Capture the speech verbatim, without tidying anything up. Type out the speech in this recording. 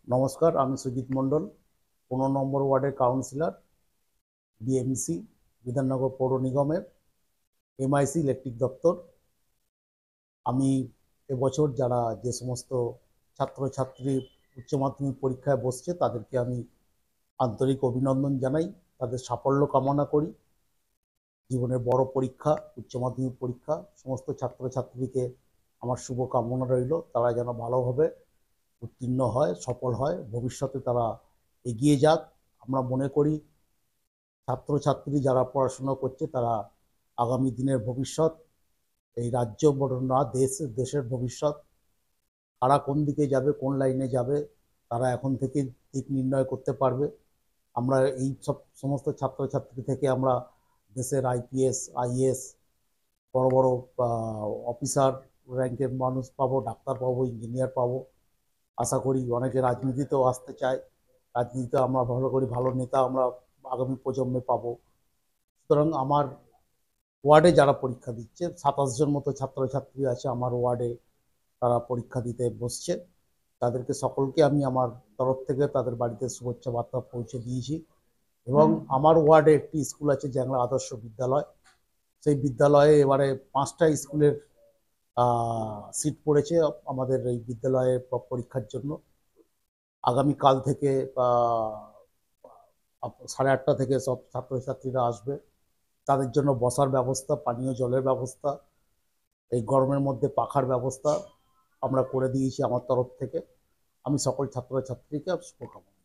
নমস্কার, আমি সুজিত মণ্ডল, পনেরো নম্বর ওয়ার্ডের কাউন্সিলর, বিএমসি বিধাননগর পৌর নিগমের এমআইসি ইলেকট্রিক দপ্তর। আমি এবছর যারা যে সমস্ত ছাত্রছাত্রী উচ্চ মাধ্যমিক পরীক্ষায় বসছে তাদেরকে আমি আন্তরিক অভিনন্দন জানাই, তাদের সাফল্য কামনা করি। জীবনের বড় পরীক্ষা উচ্চ মাধ্যমিক পরীক্ষা, সমস্ত ছাত্রছাত্রীকে আমার শুভ কামনা রইল, তারা যেন ভালোভাবে উত্তীর্ণ হয়, সফল হয়, ভবিষ্যতে তারা এগিয়ে যাক। আমরা মনে করি ছাত্রছাত্রী যারা পড়াশোনা করছে তারা আগামী দিনের ভবিষ্যৎ, এই রাজ্য বড় না দেশ দেশের ভবিষ্যৎ। তারা কোন দিকে যাবে, কোন লাইনে যাবে, তারা এখন থেকে দিক নির্ণয় করতে পারবে। আমরা এই সব সমস্ত ছাত্রছাত্রী থেকে আমরা দেশের আইপিএস আইএএস বড় বড় অফিসার র্যাঙ্কের মানুষ পাবো, ডাক্তার পাবো, ইঞ্জিনিয়ার পাবো। আশা করি অনেকে রাজনীতিতেও আসতে চায়, রাজনীতিতে আমরা ভালো করি, ভালো নেতা আমরা আগামী প্রজন্মে পাবো। সুতরাং আমার ওয়ার্ডে যারা পরীক্ষা দিচ্ছে, সাতাশ জন মতো ছাত্রছাত্রী আছে আমার ওয়ার্ডে, তারা পরীক্ষা দিতে বসছে। তাদেরকে সকলকে আমি আমার তরফ থেকে তাদের বাড়িতে শুভেচ্ছা বার্তা পৌঁছে দিয়েছি। এবং আমার ওয়ার্ডে একটি স্কুল আছে, জ্যাংলা আদর্শ বিদ্যালয়। সেই বিদ্যালয়ে এবারে পাঁচটা স্কুলের সিট পড়েছে আমাদের এই বিদ্যালয়ের পরীক্ষার জন্য। আগামীকাল থেকে সাড়ে আটটা থেকে সব ছাত্রছাত্রীরা আসবে। তাদের জন্য বসার ব্যবস্থা, পানীয় জলের ব্যবস্থা, এই গরমের মধ্যে পাখার ব্যবস্থা আমরা করে দিয়েছি আমার তরফ থেকে। আমি সকল ছাত্রছাত্রীকে শুভকামনা।